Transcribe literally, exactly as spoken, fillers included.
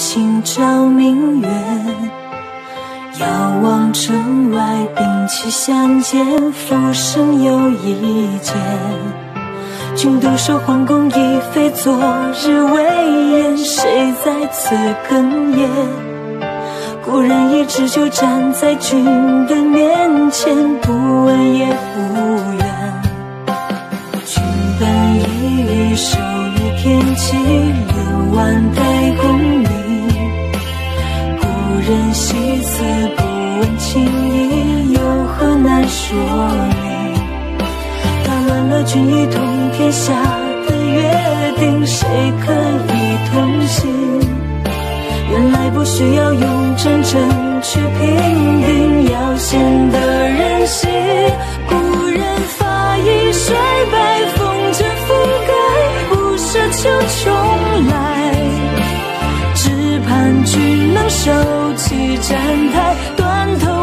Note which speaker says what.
Speaker 1: 心照明月，遥望城外，兵器相见，浮生又一见。君独守皇宫一飞，昨日未言，谁在此哽咽？故人已只就站在君的面前，不问也不怨。君本一手一片凄凉，万代功名。故人惜字不问情意，有何难说明？打乱了君一统天下的约定，谁可以同行？原来不需要用真正去评定，要显得人心。故人发一衰白，风尘覆盖，不奢求重来。只盼君能收起站台，断头